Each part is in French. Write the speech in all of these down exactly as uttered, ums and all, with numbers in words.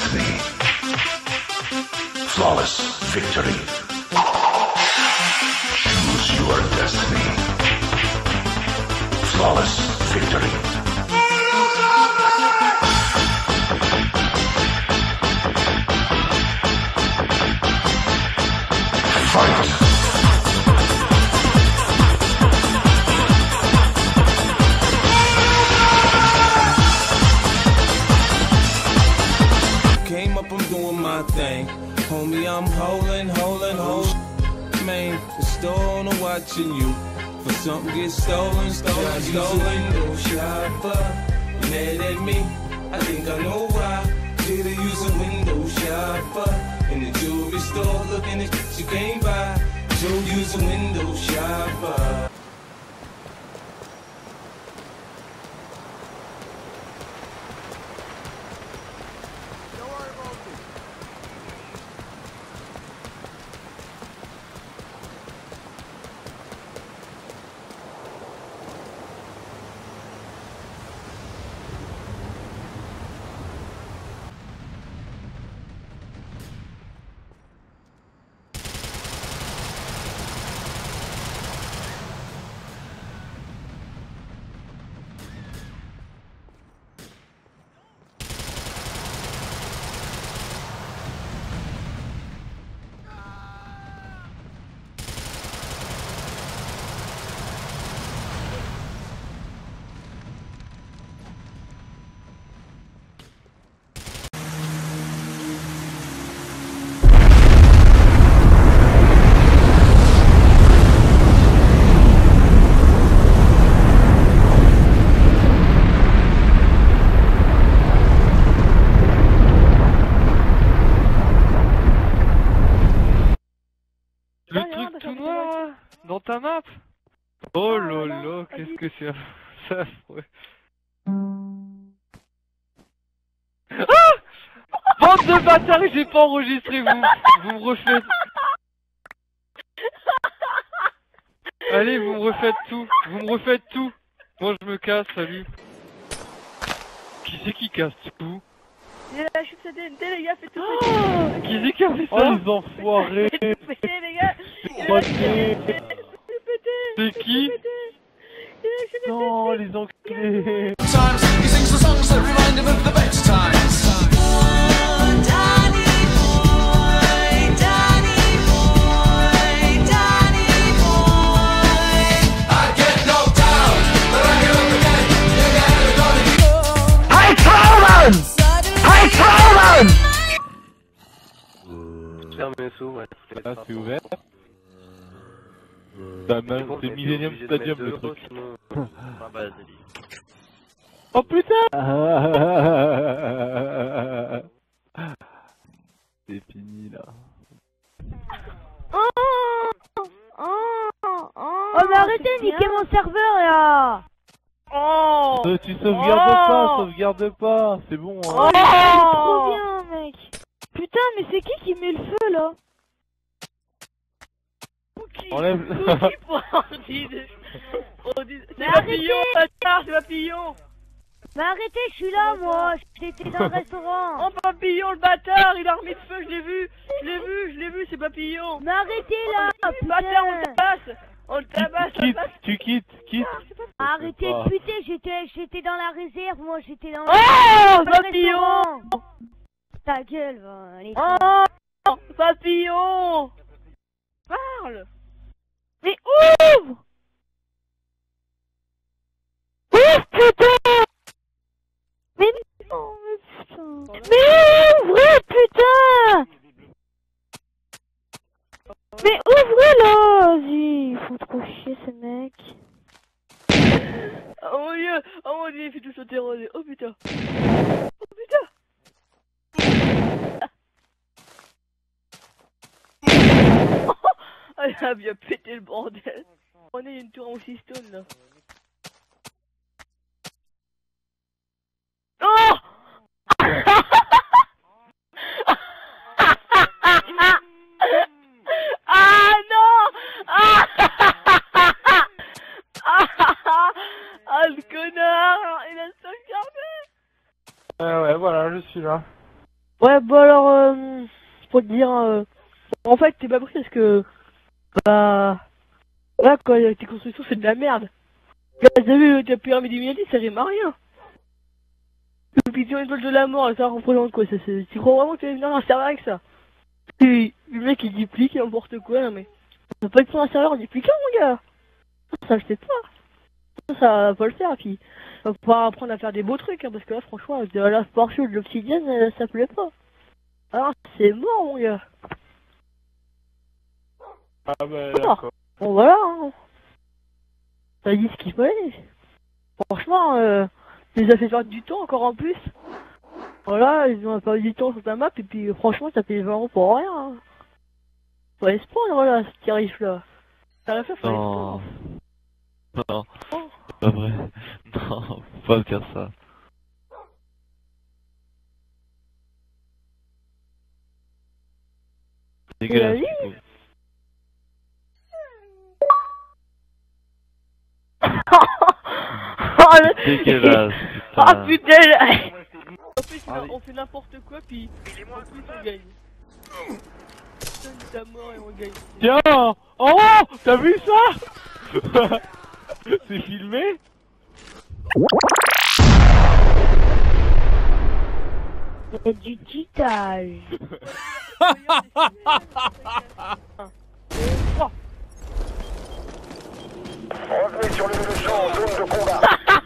destiny. Flawless victory. Choose your destiny. Flawless victory. Fight! Came up, I'm doing my thing. Homie, I'm holding, holding, holding. Man, the store owner watching you. For something gets stolen, stolen, stolen. Window shopper, mad at me. I think I know why. Did I use a window shopper in the jewelry store looking at shit you can't buy? Joe use a window shopper. Dans ta map. Oh lolo, qu'est-ce que c'est ça affreux. Ah, bande de bâtards, j'ai pas enregistré, vous, vous me refaites. Allez, vous me refaites tout, vous me refaites tout. Moi je me casse, salut. Qui c'est qui casse tout? Je suis C D N T les gars, faites tout oh, qui c'est qui a fait ça? Oh les enfoirés. les gars. C'est qui? Non, les enculés. Ah, c'est ouvert. C'est Millennium Stadium le truc. Oh putain. C'est fini là. Oh, oh, oh, oh mais arrêtez de niquer mon serveur là. Oh euh, Tu sauvegardes oh pas, sauvegarde pas, c'est bon hein. Oh, oh trop bien mec. Putain mais c'est qui qui met le feu là? Enlève. C'est papillon, bâtard, c'est papillon. Mais arrêtez, je suis là moi, j'étais dans le restaurant. Oh papillon, le bâtard, il a remis le feu, je l'ai vu, je l'ai vu, je l'ai vu, c'est papillon. Mais arrêtez là, putain. Bâtard, on le tabasse, on le tabasse, tu quittes, tu quittes, quitte. Arrêtez de puter, j'étais, j'étais dans la réserve, moi j'étais dans. Oh papillon. Ta gueule, va, allez. Oh papillon. Parle. Mais ouvre! Ouvre putain! Mais non, mais putain! Mais ouvrez putain! Mais ouvrez là! Vas-y, ils font trop chier ces mecs. Oh mon dieu! Oh mon dieu, il fait tout sauter rosé. Oh putain! Oh putain! Oh, elle a bien pété le bordel. On est une tour en six tonnes là. Oh ah non ah, ah le connard. Il a sauvegardé. Ah ouais voilà, je suis là. Ouais, bah alors, euh, pour te dire, euh, en fait, t'es pas pris parce que, bah, là, quand tes constructions, c'est de la merde. Là, t'as vu, ta pyramide illuminati, ça rime à rien. Le pigeon étoile de la mort, ça représente quoi? Ça, c'est, tu crois vraiment que tu vas venir à un serveur avec ça? Et le mec, il duplique n'importe quoi, non mais, ça va pas être sur un serveur dupliquant, mon gars. Ça, je sais pas. Ça, ça va pas le faire, puis, va pouvoir apprendre à faire des beaux trucs, hein, parce que là, franchement, de la Sport Show de l'Obsidienne, euh, ça plaît pas. Alors, c'est mort, mon gars. Ah bah d'accord. Bon, voilà, hein. T'as dit ce qu'il fallait. Franchement, euh, tu les as fait perdre du temps, encore en plus. Voilà, ils ont perdu du temps sur ta map, et puis, franchement, ça fait vraiment pour rien, hein. Faut aller se prendre, voilà, ce tarif-là. Tarif-là, faut aller se prendre. Non. Non. C'est pas vrai. Non, faut pas faire ça. Dégueulasse. Oui. Oh, le... Dégueulasse, putain. Ah putain là. En plus, on fait n'importe quoi, puis en plus on gagne. Putain, ta mort et on gagne. Tiens. Oh, t'as vu ça? C'est filmé? C'est du titage. Revenez sur le champ en zone de combat.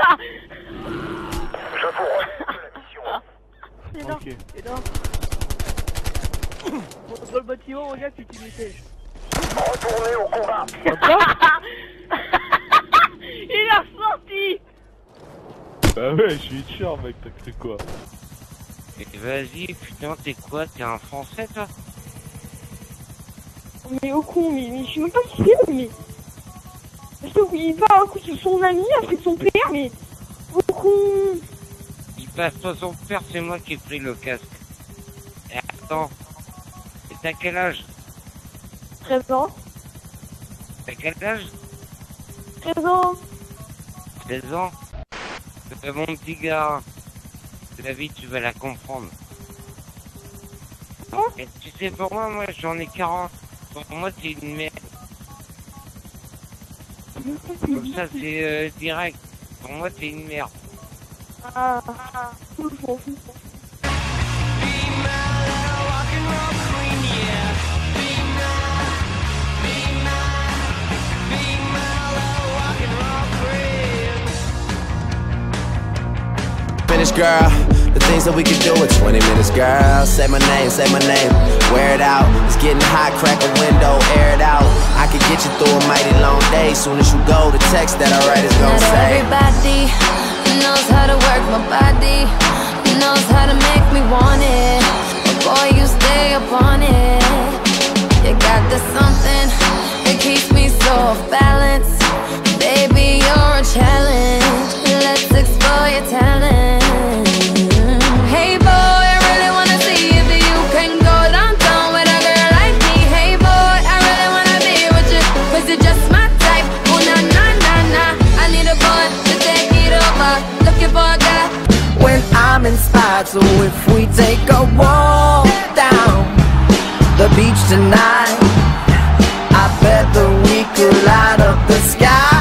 Je vous redis la mission. C'est énorme, Ok. c'est énorme. Bon, dans le bâtiment, regarde, tu t'y mettais. Retournez au combat. Il a ressorti. Bah ouais, je suis chiant, mec, t'as cru quoi? Vas-y, putain, t'es quoi? T'es un français, toi? Mais au con, mais, mais je sais même pas qui c'est, mais... Je sais qu'il va un coup sur son ami, après son père, mais... Au con... Il passe pas son père, c'est moi qui ai pris le casque. Et attends, et t'as quel âge? treize ans. T'as quel âge? treize ans. seize ans? Euh, mon petit gars, la vie, tu vas la comprendre. Hein? Et tu sais, pour moi, moi, j'en ai quarante. Pour moi, c'est une merde. Comme ça, c'est euh, direct. Pour moi, c'est une merde. Ah, ah, je m'en fous. Minutes, girl. The things that we could do in twenty minutes, girl. Say my name, say my name. Wear it out. It's getting hot, crack a window, air it out. I could get you through a mighty long day. Soon as you go, the text that I write is gonna Not say. everybody knows how to work my body, knows how to make me want it. But boy, you stay upon it. You got the something that keeps me so off balance. Baby, you're a challenge. Let's explore your talent. Hey boy, I really wanna see if you can go downtown with a girl like me. Hey boy, I really wanna be with you, cause you're just my type. Oh na na na na, I need a boy to take it over. Looking for a guy When I'm inspired, so if we take a walk down the beach tonight, I bet that we could light up the sky.